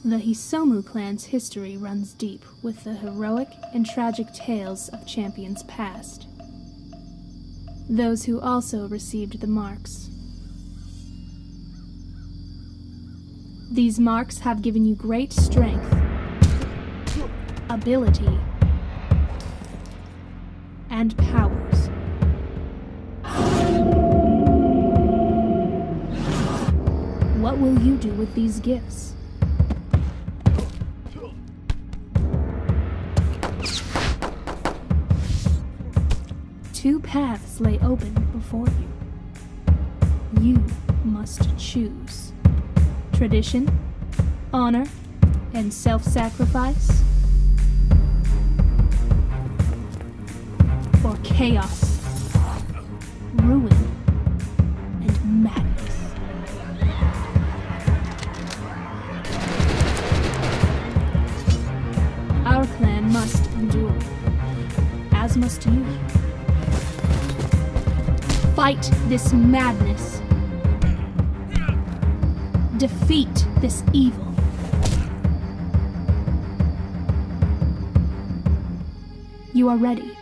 The Hisomu clan's history runs deep with the heroic and tragic tales of champions past. Those who also received the marks. These marks have given you great strength, ability, and powers. What will you do with these gifts? Two paths lay open before you. You must choose. Tradition, honor, and self-sacrifice, or chaos, ruin, and madness. Our clan must endure, as must you. Fight this madness. Defeat this evil. You are ready.